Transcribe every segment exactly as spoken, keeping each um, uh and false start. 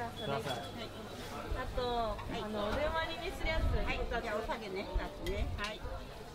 それはい。あと、あのお電話にするやつ。はい。じゃあお下げね。ふたつね。はい。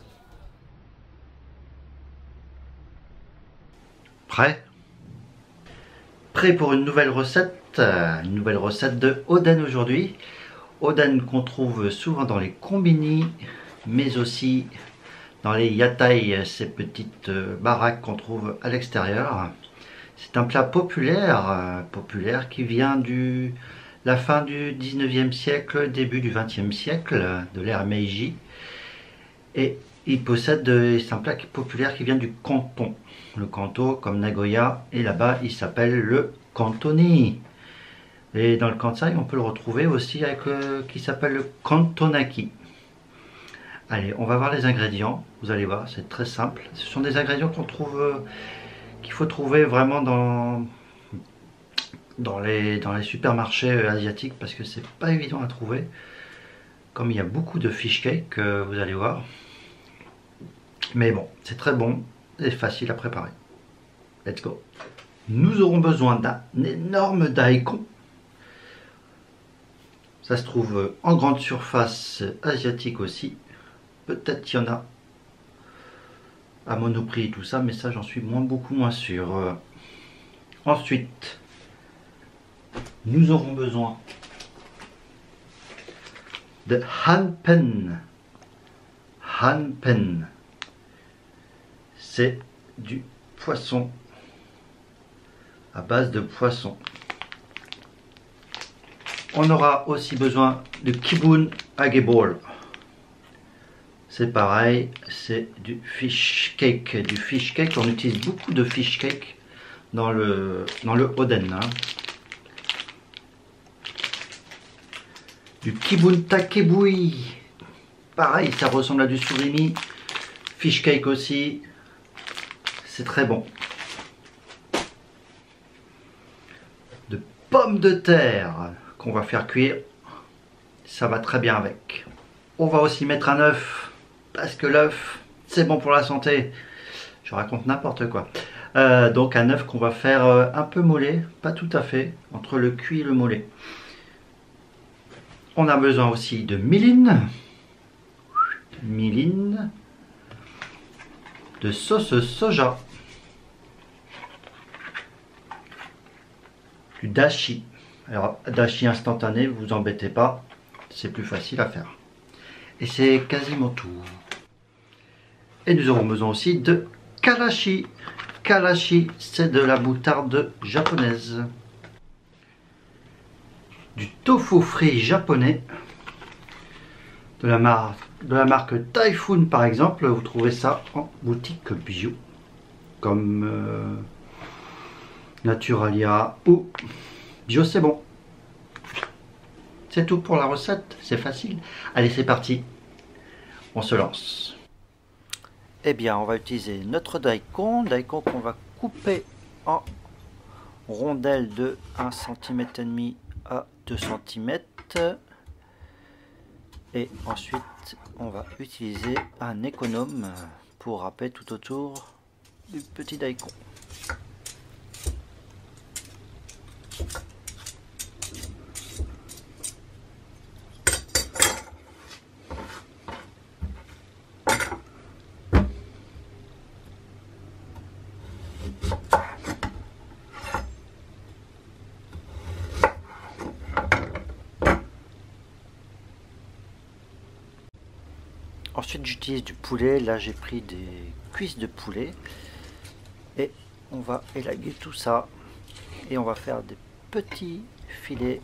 Prêt? Prêt pour une nouvelle recette, euh, une nouvelle recette de oden aujourd'hui. Oden qu'on trouve souvent dans les combini, mais aussi dans les yatai, ces petites euh, baraques qu'on trouve à l'extérieur. C'est un plat populaire, euh, populaire qui vient de la fin du dix-neuvième siècle, début du vingtième siècle, de l'ère Meiji. Et il possède, c'est un plat populaire qui vient du Kanton. Le Kanto, comme Nagoya, et là-bas, il s'appelle le Kantoni. Et dans le Kansai, on peut le retrouver aussi avec le, qui s'appelle le Kantonaki. Allez, on va voir les ingrédients. Vous allez voir, c'est très simple. Ce sont des ingrédients qu'on trouve, qu'il faut trouver vraiment dans, dans, les, dans les supermarchés asiatiques parce que c'est pas évident à trouver. Comme il y a beaucoup de fish cake, euh, vous allez voir. Mais bon, c'est très bon et facile à préparer. Let's go. Nous aurons besoin d'un énorme daikon. Ça se trouve en grande surface asiatique aussi. Peut-être qu'il y en a à Monoprix tout ça, mais ça j'en suis moins, beaucoup moins sûr. Euh, ensuite, nous aurons besoin de hanpen. Hanpen. C'est du poisson à base de poisson. On aura aussi besoin de kibun agebol. C'est pareil, c'est du fish cake. Du fish cake, on utilise beaucoup de fish cake dans le, dans le oden. Hein. Du kibun takebui. Pareil, ça ressemble à du surimi. Fish cake aussi. C'est très bon. De pommes de terre qu'on va faire cuire. Ça va très bien avec. On va aussi mettre un œuf. Parce que l'œuf, c'est bon pour la santé. Je raconte n'importe quoi. Euh, donc un œuf qu'on va faire euh, un peu mollet. Pas tout à fait. Entre le cuit et le mollet. On a besoin aussi de miline. Miline. De sauce soja. Du dashi. Alors dashi instantané, vous vous embêtez pas. C'est plus facile à faire. Et c'est quasiment tout. Et nous aurons besoin aussi de karashi. Karashi, c'est de la moutarde japonaise. Du tofu frit japonais. De la, mar de la marque Typhoon par exemple. Vous trouvez ça en boutique bio. Comme euh, Naturalia ou Bio c'est bon. C'est tout pour la recette, c'est facile. Allez, c'est parti. On se lance. Eh bien, on va utiliser notre daikon. Daikon qu'on va couper en rondelles de un centimètre et demi à deux centimètres. Et ensuite, on va utiliser un économe pour râper tout autour du petit daikon. Ensuite j'utilise du poulet, là j'ai pris des cuisses de poulet et on va élaguer tout ça et on va faire des petits filets.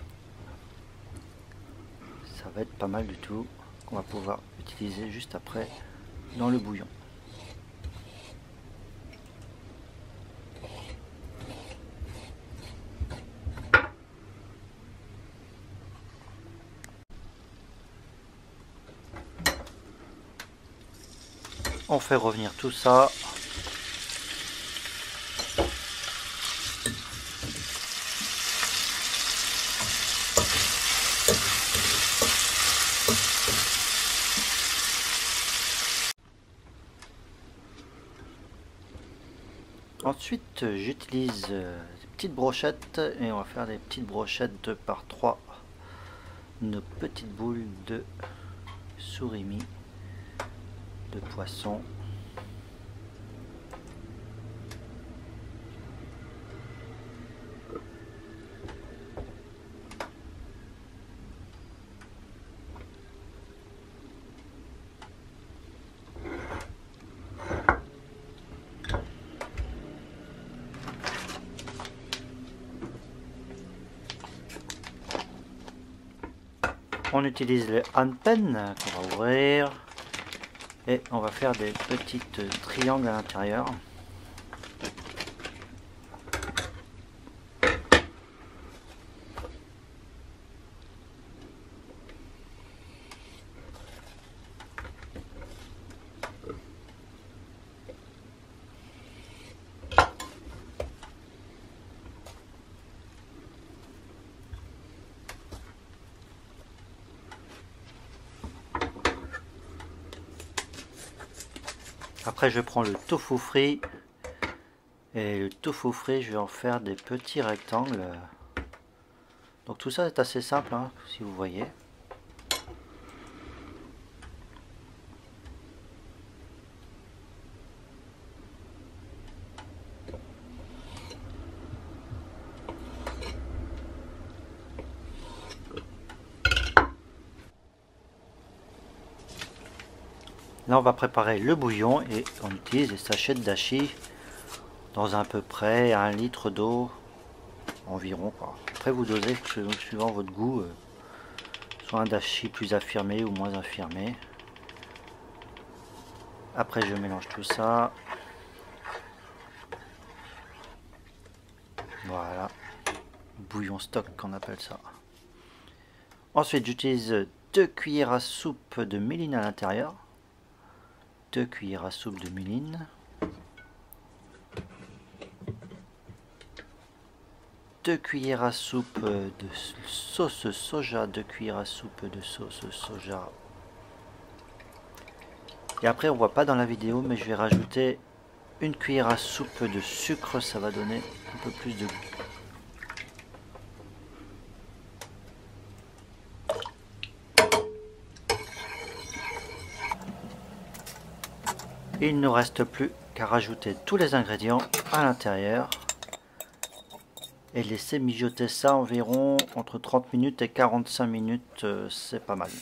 Ça va être pas mal du tout qu'on va pouvoir utiliser juste après dans le bouillon. On fait revenir tout ça. Ensuite, j'utilise des petites brochettes et on va faire des petites brochettes deux par trois. Nos petites boules de surimi, de poisson. On utilise les handpen qu'on va ouvrir et on va faire des petites triangles à l'intérieur. Après je prends le tofu frit et le tofu frit je vais en faire des petits rectangles. Donc tout ça est assez simple hein, si vous voyez. Là on va préparer le bouillon et on utilise les sachets de dashi dans à peu près un litre d'eau environ quoi. Après vous dosez suivant votre goût, euh, soit un dashi plus affirmé ou moins affirmé. Après je mélange tout ça. Voilà, bouillon stock qu'on appelle ça. Ensuite j'utilise deux cuillères à soupe de méline à l'intérieur. deux cuillères à soupe de méline, deux cuillères à soupe de sauce soja, deux cuillères à soupe de sauce soja. Et après on voit pas dans la vidéo mais je vais rajouter une cuillère à soupe de sucre, ça va donner un peu plus de goût. Il ne reste plus qu'à rajouter tous les ingrédients à l'intérieur et laisser mijoter ça environ entre trente minutes et quarante-cinq minutes, c'est pas mal.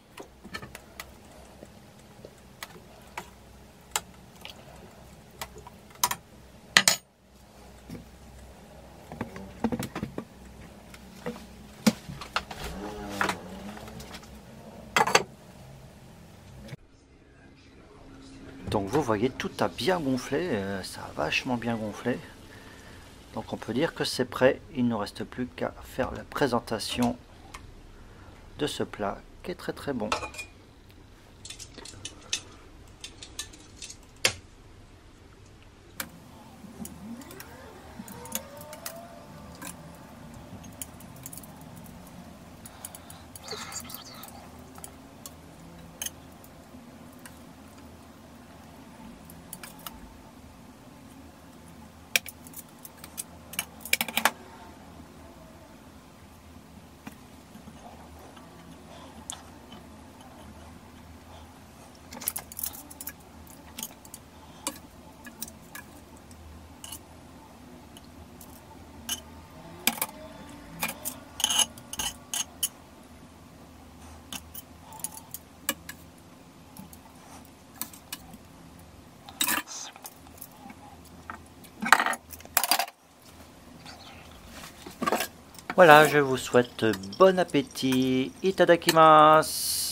Donc vous voyez, tout a bien gonflé, euh, ça a vachement bien gonflé. Donc on peut dire que c'est prêt, il ne reste plus qu'à faire la présentation de ce plat qui est très très bon. Voilà, je vous souhaite bon appétit. Itadakimasu.